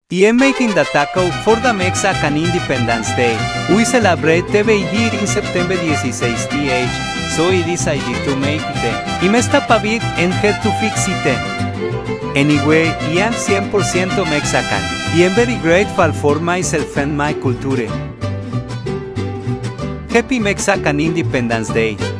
I am making the taco for the Mexican Independence Day. We celebrate the year in September 16th, so I decided to make it. Y me estaba bit and had to fix it. Anyway, I am 100% Mexican. I am very grateful for myself and my culture. Happy Mexican Independence Day.